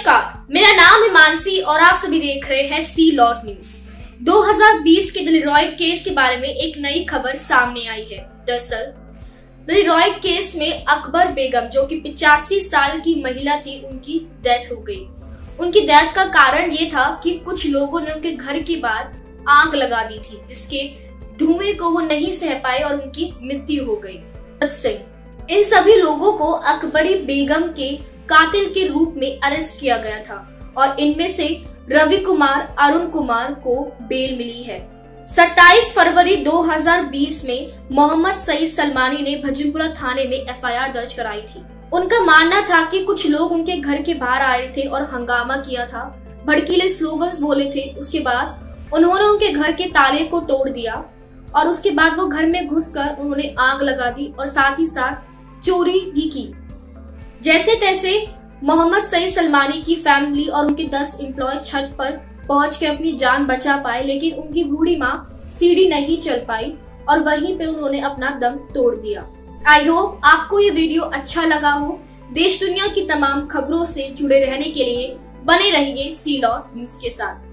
नमस्कार, मेरा नाम है मानसी और आप सभी देख रहे हैं सी लॉट न्यूज। 2020 के दिलीरॉयड केस के बारे में एक नई खबर सामने आई है। दरअसल दिलीरॉयड केस में अकबर बेगम जो कि 85 साल की महिला थी, उनकी डेथ हो गई। उनकी डेथ का कारण ये था कि कुछ लोगों ने उनके घर के बाहर आग लगा दी थी, जिसके धुएं को वो नहीं सह पाए और उनकी मृत्यु हो गई। इन सभी लोगों को अकबरी बेगम के कातिल के रूप में अरेस्ट किया गया था और इनमें से रवि कुमार, अरुण कुमार को बेल मिली है। 27 फरवरी 2020 में मोहम्मद सईद सलमानी ने भजनपुरा थाने में एफआईआर दर्ज कराई थी। उनका मानना था कि कुछ लोग उनके घर के बाहर आए थे और हंगामा किया था, भड़कीले स्लोगन्स बोले थे। उसके बाद उन्होंने उनके घर के ताले को तोड़ दिया और उसके बाद वो घर में घुसकर उन्होंने आग लगा दी और साथ ही साथ चोरी भी की। जैसे तैसे मोहम्मद सईद सलमानी की फैमिली और उनके 10 एम्प्लॉय छत पर पहुंच के अपनी जान बचा पाए, लेकिन उनकी बूढ़ी माँ सीढ़ी नहीं चल पाई और वहीं पे उन्होंने अपना दम तोड़ दिया। आई होप आपको ये वीडियो अच्छा लगा हो। देश दुनिया की तमाम खबरों से जुड़े रहने के लिए बने रहिए सी लॉट न्यूज के साथ।